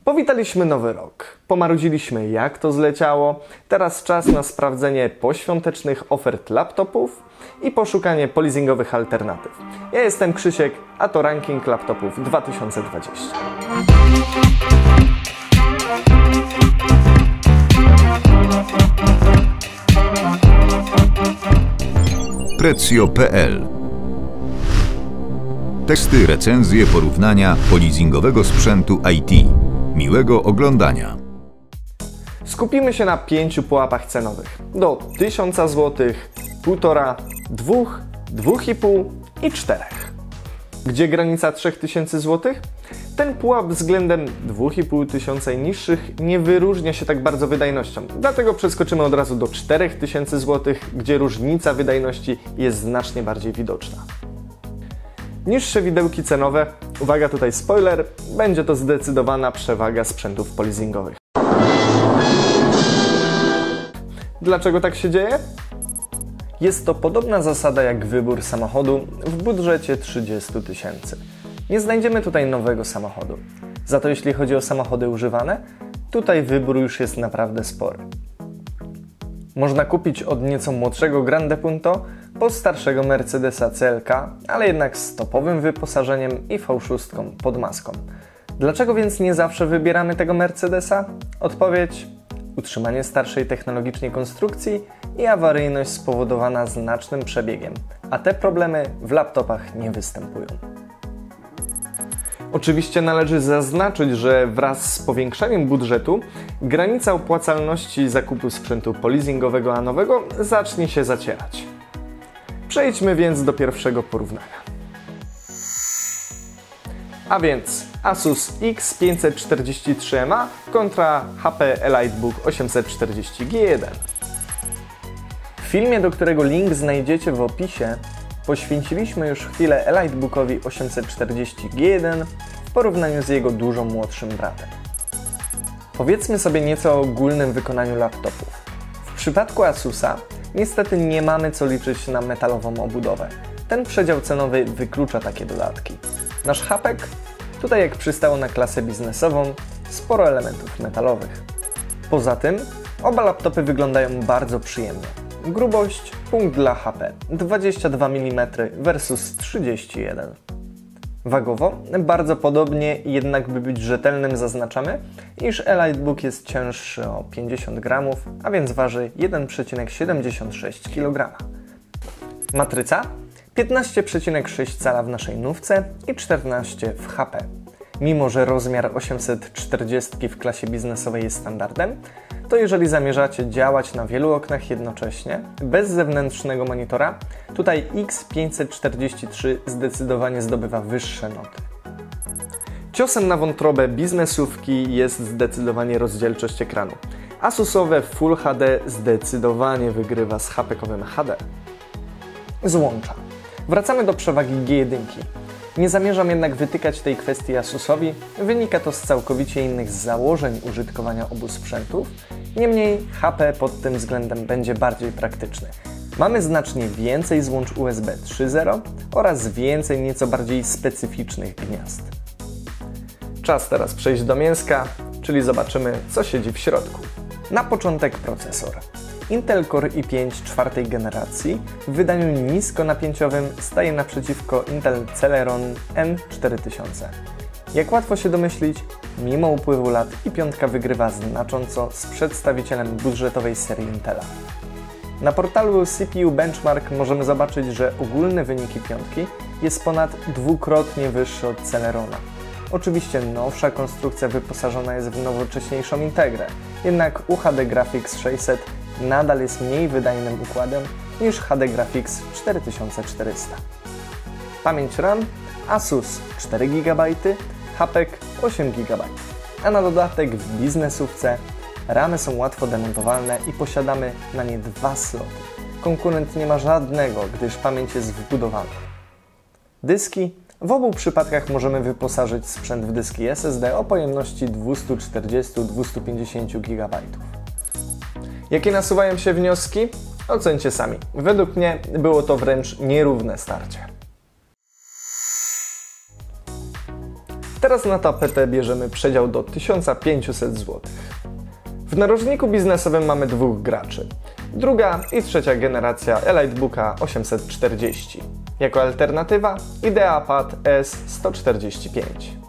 Powitaliśmy nowy rok, pomarudziliśmy jak to zleciało, teraz czas na sprawdzenie poświątecznych ofert laptopów i poszukanie polizingowych alternatyw. Ja jestem Krzysiek, a to ranking laptopów 2020. Prezio.pl. Testy, recenzje, porównania polizingowego sprzętu IT. Miłego oglądania. Skupimy się na 5 pułapach cenowych. Do 1000 zł, 1,5, 2, 2,5 i 4. Gdzie granica 3000 zł? Ten pułap względem 2500 i niższych nie wyróżnia się tak bardzo wydajnością. Dlatego przeskoczymy od razu do 4000 zł, gdzie różnica wydajności jest znacznie bardziej widoczna. Niższe widełki cenowe, uwaga tutaj spoiler, będzie to zdecydowana przewaga sprzętów polizingowych. Dlaczego tak się dzieje? Jest to podobna zasada jak wybór samochodu w budżecie 30 000. Nie znajdziemy tutaj nowego samochodu. Za to jeśli chodzi o samochody używane, tutaj wybór już jest naprawdę spory. Można kupić od nieco młodszego Grande Punto po starszego Mercedesa CLK, ale jednak z topowym wyposażeniem i V6 pod maską. Dlaczego więc nie zawsze wybieramy tego Mercedesa? Odpowiedź: utrzymanie starszej technologicznie konstrukcji i awaryjność spowodowana znacznym przebiegiem, a te problemy w laptopach nie występują. Oczywiście należy zaznaczyć, że wraz z powiększeniem budżetu granica opłacalności zakupu sprzętu polizingowego a nowego zacznie się zacierać. Przejdźmy więc do pierwszego porównania. A więc Asus X543MA kontra HP EliteBook 840G1. W filmie, do którego link znajdziecie w opisie, poświęciliśmy już chwilę EliteBookowi 840G1 w porównaniu z jego dużo młodszym bratem. Powiedzmy sobie nieco o ogólnym wykonaniu laptopów. W przypadku Asusa niestety nie mamy co liczyć na metalową obudowę. Ten przedział cenowy wyklucza takie dodatki. Nasz hapek, tutaj jak przystało na klasę biznesową, sporo elementów metalowych. Poza tym oba laptopy wyglądają bardzo przyjemnie. Grubość, punkt dla HP 22 mm versus 31. Wagowo bardzo podobnie, jednak by być rzetelnym zaznaczamy, iż EliteBook jest cięższy o 50 g, a więc waży 1,76 kg. Matryca 15,6 cala w naszej nówce i 14 w HP. Mimo że rozmiar 840 w klasie biznesowej jest standardem, to jeżeli zamierzacie działać na wielu oknach jednocześnie, bez zewnętrznego monitora, tutaj X543 zdecydowanie zdobywa wyższe noty. Ciosem na wątrobę biznesówki jest zdecydowanie rozdzielczość ekranu. Asusowe Full HD zdecydowanie wygrywa z HP-kowym HD. Złącza. Wracamy do przewagi G1. Nie zamierzam jednak wytykać tej kwestii Asusowi, wynika to z całkowicie innych założeń użytkowania obu sprzętów, niemniej HP pod tym względem będzie bardziej praktyczny. Mamy znacznie więcej złącz USB 3.0 oraz więcej nieco bardziej specyficznych gniazd. Czas teraz przejść do mięska, czyli zobaczymy, co siedzi w środku. Na początek procesor. Intel Core i5 czwartej generacji w wydaniu niskonapięciowym staje naprzeciwko Intel Celeron N4000. Jak łatwo się domyślić, mimo upływu lat i5 wygrywa znacząco z przedstawicielem budżetowej serii Intela. Na portalu CPU Benchmark możemy zobaczyć, że ogólny wynik i5 jest ponad dwukrotnie wyższy od Celerona. Oczywiście nowsza konstrukcja wyposażona jest w nowocześniejszą Integrę, jednak UHD Graphics 600 nadal jest mniej wydajnym układem niż HD Graphics 4400. Pamięć RAM Asus 4 GB, hapek 8 GB, a na dodatek w biznesówce ramy są łatwo demontowalne i posiadamy na nie 2 sloty. Konkurent nie ma żadnego, gdyż pamięć jest wbudowana. Dyski. W obu przypadkach możemy wyposażyć sprzęt w dyski SSD o pojemności 240-250 GB. Jakie nasuwają się wnioski? Oceńcie sami. Według mnie było to wręcz nierówne starcie. Teraz na tapetę bierzemy przedział do 1500 zł. W narożniku biznesowym mamy dwóch graczy. Druga i trzecia generacja EliteBooka 840. Jako alternatywa IdeaPad S145.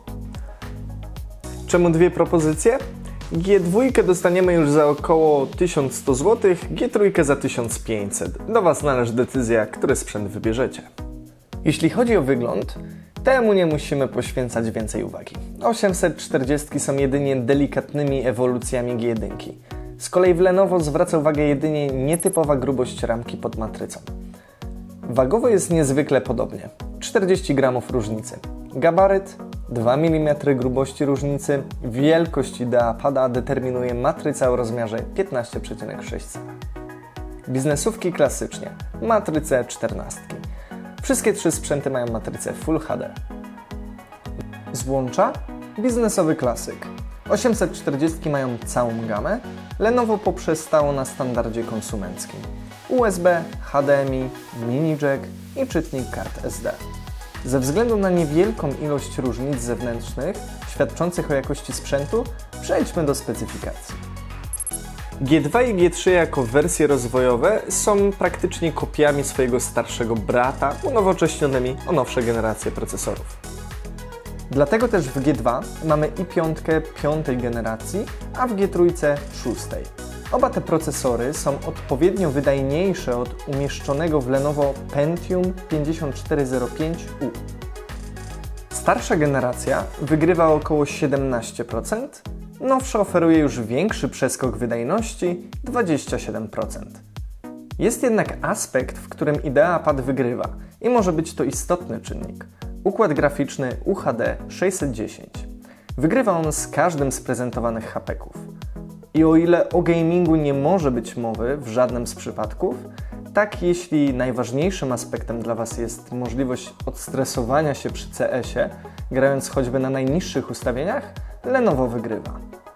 Czemu dwie propozycje? G2 dostaniemy już za około 1100 zł, G3 za 1500. Do Was należy decyzja, który sprzęt wybierzecie. Jeśli chodzi o wygląd, temu nie musimy poświęcać więcej uwagi. 840 są jedynie delikatnymi ewolucjami G1. Z kolei w Lenovo zwraca uwagę jedynie nietypowa grubość ramki pod matrycą. Wagowo jest niezwykle podobnie. 40 gramów różnicy. Gabaryt 2 mm grubości różnicy. Wielkość IdeaPada determinuje matryca o rozmiarze 15,6 cm. Biznesówki klasycznie. Matryce 14. Wszystkie trzy sprzęty mają matrycę Full HD. Złącza? Biznesowy klasyk. 840 mają całą gamę, Lenovo poprzestało na standardzie konsumenckim. USB, HDMI, mini jack i czytnik kart SD. Ze względu na niewielką ilość różnic zewnętrznych, świadczących o jakości sprzętu, przejdźmy do specyfikacji. G2 i G3 jako wersje rozwojowe są praktycznie kopiami swojego starszego brata, unowocześnionymi o nowsze generacje procesorów. Dlatego też w G2 mamy i5 piątej generacji, a w G3 szóstej. Oba te procesory są odpowiednio wydajniejsze od umieszczonego w Lenovo Pentium 5405U. Starsza generacja wygrywa o około 17%, nowsza oferuje już większy przeskok wydajności 27%. Jest jednak aspekt, w którym IdeaPad wygrywa i może być to istotny czynnik. Układ graficzny UHD 610. Wygrywa on z każdym z prezentowanych HP-ków. I o ile o gamingu nie może być mowy w żadnym z przypadków, tak jeśli najważniejszym aspektem dla Was jest możliwość odstresowania się przy CS-ie, grając choćby na najniższych ustawieniach, Lenovo wygrywa.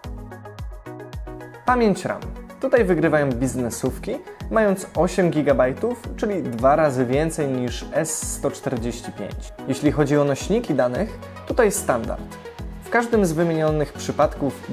Pamięć RAM. Tutaj wygrywają biznesówki, mając 8 GB, czyli 2 razy więcej niż S145. Jeśli chodzi o nośniki danych, tutaj standard. W każdym z wymienionych przypadków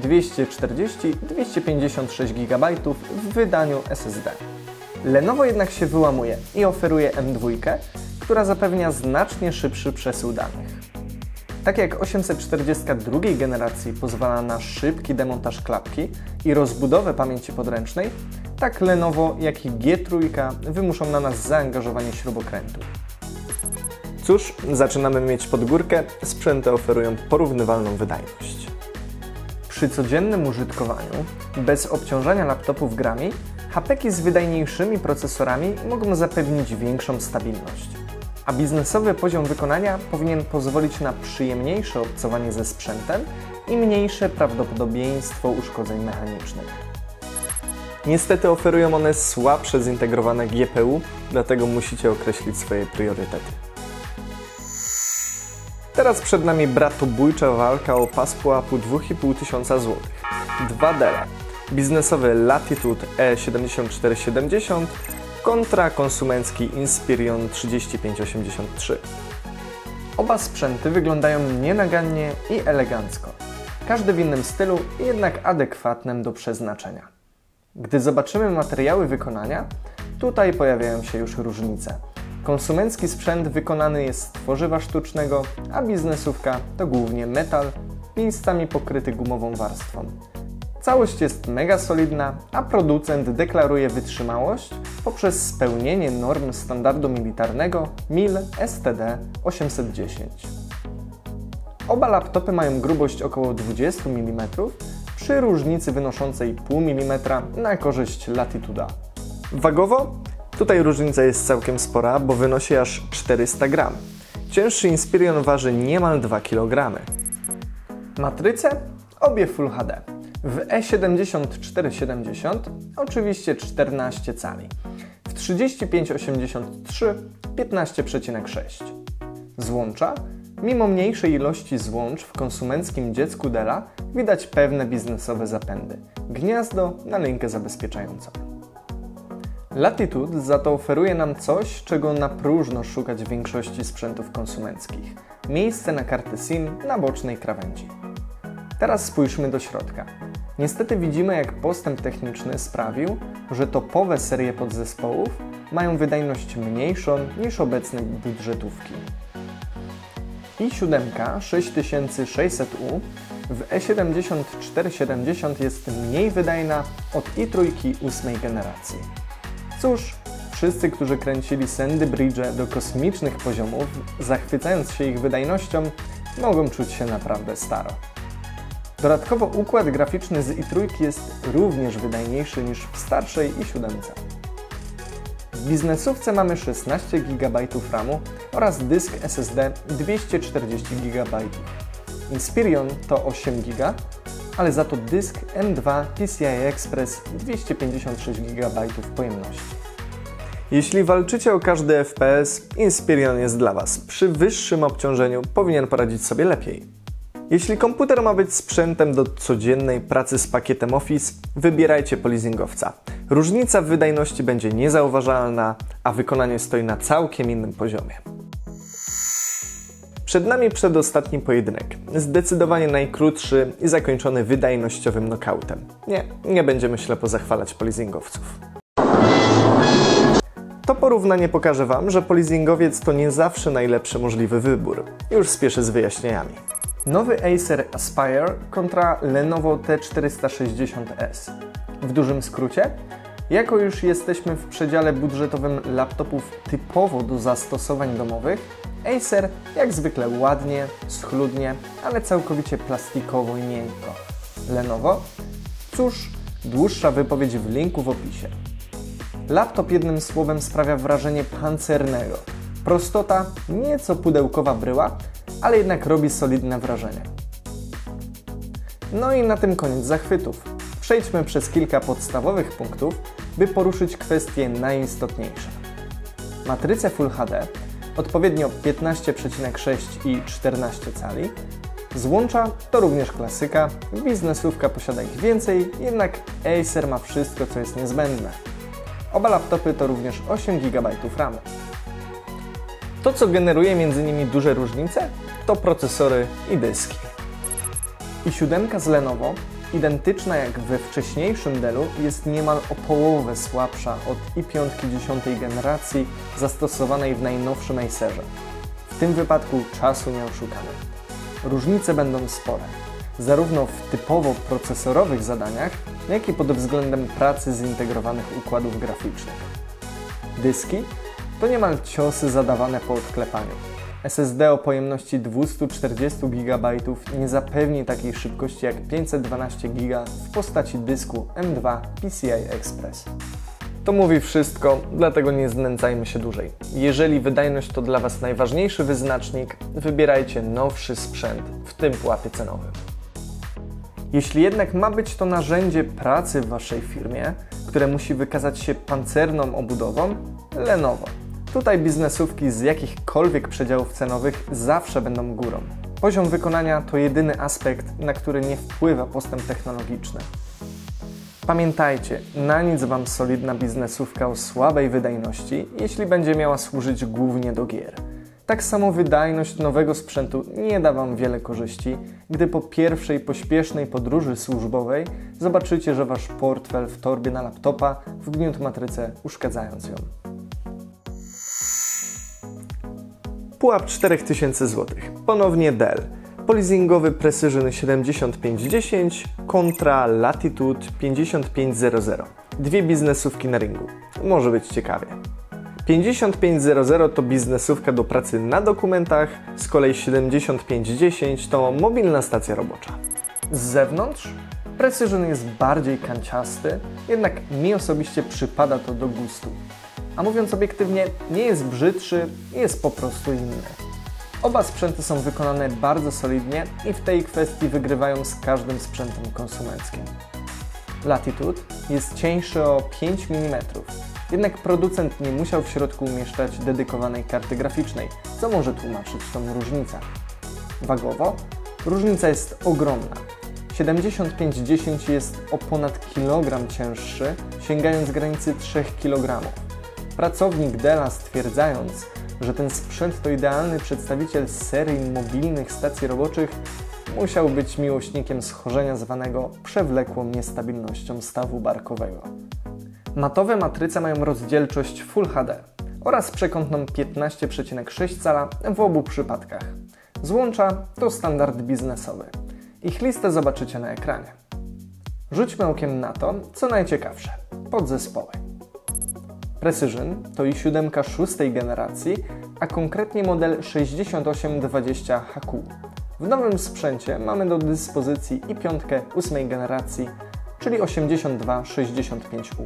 240-256 GB w wydaniu SSD. Lenovo jednak się wyłamuje i oferuje M2, która zapewnia znacznie szybszy przesył danych. Tak jak 840 drugiej generacji pozwala na szybki demontaż klapki i rozbudowę pamięci podręcznej, tak Lenovo jak i G3 wymuszą na nas zaangażowanie śrubokrętu. Cóż, zaczynamy mieć pod górkę, sprzęty oferują porównywalną wydajność. Przy codziennym użytkowaniu, bez obciążania laptopów grami, HP-ki z wydajniejszymi procesorami mogą zapewnić większą stabilność. A biznesowy poziom wykonania powinien pozwolić na przyjemniejsze obcowanie ze sprzętem i mniejsze prawdopodobieństwo uszkodzeń mechanicznych. Niestety oferują one słabsze zintegrowane GPU, dlatego musicie określić swoje priorytety. Teraz przed nami bratobójcza walka o pas pułapu 2500 zł. Dwa Delle. Biznesowy Latitude E7470 kontra konsumencki Inspiron 3583. Oba sprzęty wyglądają nienagannie i elegancko. Każdy w innym stylu, jednak adekwatnym do przeznaczenia. Gdy zobaczymy materiały wykonania, tutaj pojawiają się już różnice. Konsumencki sprzęt wykonany jest z tworzywa sztucznego, a biznesówka to głównie metal, miejscami pokryty gumową warstwą. Całość jest mega solidna, a producent deklaruje wytrzymałość poprzez spełnienie norm standardu militarnego MIL STD 810. Oba laptopy mają grubość około 20 mm przy różnicy wynoszącej 0,5 mm na korzyść Latitude'a. Wagowo? Tutaj różnica jest całkiem spora, bo wynosi aż 400 g. Cięższy Inspiron waży niemal 2 kg. Matryce? Obie Full HD. W E7470 oczywiście 14 cali. W 3583 15,6. Złącza? Mimo mniejszej ilości złącz w konsumenckim dziecku Della widać pewne biznesowe zapędy. Gniazdo na linkę zabezpieczającą. Latitude za to oferuje nam coś, czego na próżno szukać w większości sprzętów konsumenckich. Miejsce na kartę SIM na bocznej krawędzi. Teraz spójrzmy do środka. Niestety widzimy, jak postęp techniczny sprawił, że topowe serie podzespołów mają wydajność mniejszą niż obecne budżetówki. i7 6600U w E7470 jest mniej wydajna od i3 8 generacji. Cóż, wszyscy, którzy kręcili Sandy Bridge do kosmicznych poziomów, zachwycając się ich wydajnością, mogą czuć się naprawdę staro. Dodatkowo układ graficzny z i3 jest również wydajniejszy niż w starszej i7. W biznesówce mamy 16 GB RAMu oraz dysk SSD 240 GB. Inspirion to 8 GB, ale za to dysk M2 PCI Express 256 GB pojemności. Jeśli walczycie o każdy FPS, Inspirion jest dla Was. Przy wyższym obciążeniu powinien poradzić sobie lepiej. Jeśli komputer ma być sprzętem do codziennej pracy z pakietem Office, wybierajcie poleasingowca. Różnica w wydajności będzie niezauważalna, a wykonanie stoi na całkiem innym poziomie. Przed nami przedostatni pojedynek, zdecydowanie najkrótszy i zakończony wydajnościowym knockoutem. Nie będziemy ślepo zachwalać poleasingowców. To porównanie pokaże Wam, że poleasingowiec to nie zawsze najlepszy możliwy wybór. Już spieszę z wyjaśnieniami. Nowy Acer Aspire kontra Lenovo T460S. W dużym skrócie, jako już jesteśmy w przedziale budżetowym laptopów typowo do zastosowań domowych, Acer jak zwykle ładnie, schludnie, ale całkowicie plastikowo i miękko. Lenovo? Cóż, dłuższa wypowiedź w linku w opisie. Laptop jednym słowem sprawia wrażenie pancernego. Prostota, nieco pudełkowa bryła, ale jednak robi solidne wrażenie. No i na tym koniec zachwytów. Przejdźmy przez kilka podstawowych punktów, by poruszyć kwestie najistotniejsze. Matryce Full HD, odpowiednio 15,6 i 14 cali. Złącza to również klasyka, biznesówka posiada ich więcej, jednak Acer ma wszystko, co jest niezbędne. Oba laptopy to również 8 GB RAMu. To, co generuje między nimi duże różnice, to procesory i dyski. i7 z Lenovo, identyczna jak we wcześniejszym Dellu, jest niemal o połowę słabsza od i5 10 generacji zastosowanej w najnowszym Acerze. W tym wypadku czasu nie oszukamy. Różnice będą spore, zarówno w typowo procesorowych zadaniach, jak i pod względem pracy zintegrowanych układów graficznych. Dyski to niemal ciosy zadawane po odklepaniu. SSD o pojemności 240 GB nie zapewni takiej szybkości jak 512 GB w postaci dysku M2 PCI Express. To mówi wszystko, dlatego nie znęcajmy się dłużej. Jeżeli wydajność to dla Was najważniejszy wyznacznik, wybierajcie nowszy sprzęt w tym pułapie cenowym. Jeśli jednak ma być to narzędzie pracy w Waszej firmie, które musi wykazać się pancerną obudową, Lenovo. Tutaj biznesówki z jakichkolwiek przedziałów cenowych zawsze będą górą. Poziom wykonania to jedyny aspekt, na który nie wpływa postęp technologiczny. Pamiętajcie, na nic Wam solidna biznesówka o słabej wydajności, jeśli będzie miała służyć głównie do gier. Tak samo wydajność nowego sprzętu nie da Wam wiele korzyści, gdy po pierwszej pośpiesznej podróży służbowej zobaczycie, że Wasz portfel w torbie na laptopa wgniótł matrycę, uszkadzając ją. Pułap 4000 zł. Ponownie Dell. Poleasingowy Precision 7510 kontra Latitude 5500. Dwie biznesówki na ringu. Może być ciekawie. 5500 to biznesówka do pracy na dokumentach, z kolei 7510 to mobilna stacja robocza. Z zewnątrz Precision jest bardziej kanciasty, jednak mi osobiście przypada to do gustu. A mówiąc obiektywnie, nie jest brzydszy, jest po prostu inny. Oba sprzęty są wykonane bardzo solidnie i w tej kwestii wygrywają z każdym sprzętem konsumenckim. Latitude jest cieńszy o 5 mm, jednak producent nie musiał w środku umieszczać dedykowanej karty graficznej, co może tłumaczyć tą różnicę. Wagowo różnica jest ogromna. 7510 jest o ponad kilogram cięższy, sięgając granicy 3 kg. Pracownik Della, stwierdzając, że ten sprzęt to idealny przedstawiciel serii mobilnych stacji roboczych, musiał być miłośnikiem schorzenia zwanego przewlekłą niestabilnością stawu barkowego. Matowe matryce mają rozdzielczość Full HD oraz przekątną 15,6 cala w obu przypadkach. Złącza to standard biznesowy. Ich listę zobaczycie na ekranie. Rzućmy okiem na to, co najciekawsze. Podzespoły. Precision to i7 szóstej generacji, a konkretnie model 6820HQ. W nowym sprzęcie mamy do dyspozycji i5 ósmej generacji, czyli 8265U.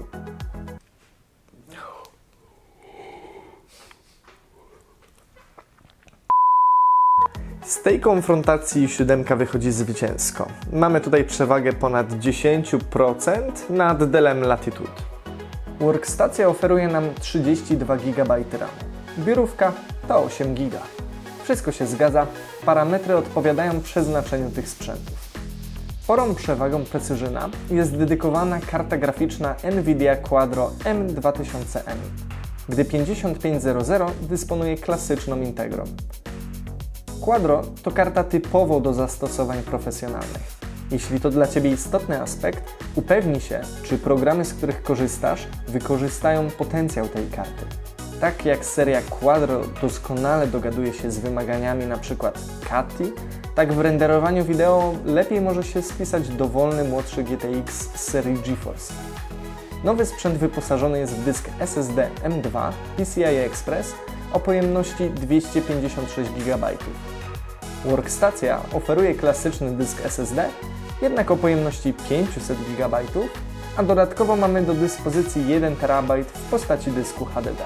Z tej konfrontacji i7 wychodzi zwycięsko. Mamy tutaj przewagę ponad 10% nad Dellem Latitude. Workstacja oferuje nam 32 GB RAM. Biurówka to 8 GB. Wszystko się zgadza, parametry odpowiadają przeznaczeniu tych sprzętów. Sporą przewagą Precisiona jest dedykowana karta graficzna Nvidia Quadro M2000M, gdy 5500 dysponuje klasyczną Integrą. Quadro to karta typowo do zastosowań profesjonalnych. Jeśli to dla Ciebie istotny aspekt, upewnij się, czy programy, z których korzystasz, wykorzystają potencjał tej karty. Tak jak seria Quadro doskonale dogaduje się z wymaganiami np. CATI, tak w renderowaniu wideo lepiej może się spisać dowolny młodszy GTX z serii GeForce. Nowy sprzęt wyposażony jest w dysk SSD M2 PCI Express o pojemności 256 GB. Workstacja oferuje klasyczny dysk SSD, jednak o pojemności 500 GB, a dodatkowo mamy do dyspozycji 1 TB w postaci dysku HDD.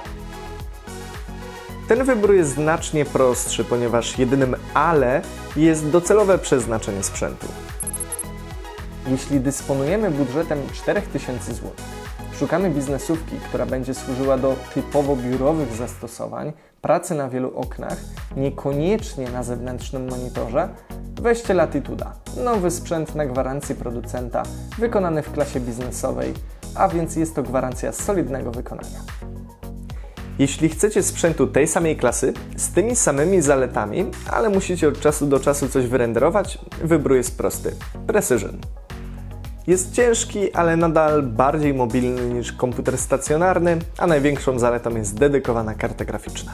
Ten wybór jest znacznie prostszy, ponieważ jedynym ale jest docelowe przeznaczenie sprzętu. Jeśli dysponujemy budżetem 4000 zł, szukamy biznesówki, która będzie służyła do typowo biurowych zastosowań, pracy na wielu oknach, niekoniecznie na zewnętrznym monitorze, weźcie Latitude'a. Nowy sprzęt na gwarancji producenta, wykonany w klasie biznesowej, a więc jest to gwarancja solidnego wykonania. Jeśli chcecie sprzętu tej samej klasy, z tymi samymi zaletami, ale musicie od czasu do czasu coś wyrenderować, wybór jest prosty. Precision. Jest ciężki, ale nadal bardziej mobilny niż komputer stacjonarny, a największą zaletą jest dedykowana karta graficzna.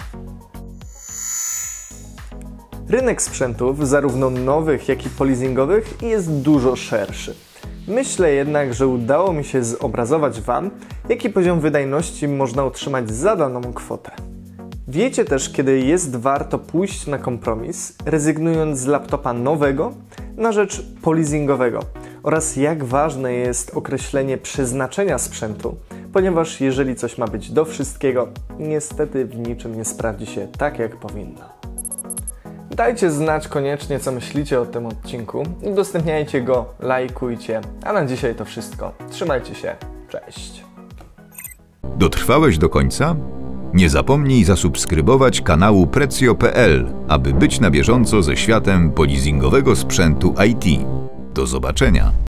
Rynek sprzętów, zarówno nowych, jak i polizingowych, jest dużo szerszy. Myślę jednak, że udało mi się zobrazować Wam, jaki poziom wydajności można utrzymać za daną kwotę. Wiecie też, kiedy jest warto pójść na kompromis, rezygnując z laptopa nowego na rzecz polizingowego, oraz jak ważne jest określenie przeznaczenia sprzętu, ponieważ jeżeli coś ma być do wszystkiego, niestety w niczym nie sprawdzi się tak, jak powinno. Dajcie znać koniecznie, co myślicie o tym odcinku, udostępniajcie go, lajkujcie, a na dzisiaj to wszystko. Trzymajcie się, cześć! Dotrwałeś do końca? Nie zapomnij zasubskrybować kanału Precio.pl, aby być na bieżąco ze światem polizingowego sprzętu IT. Do zobaczenia!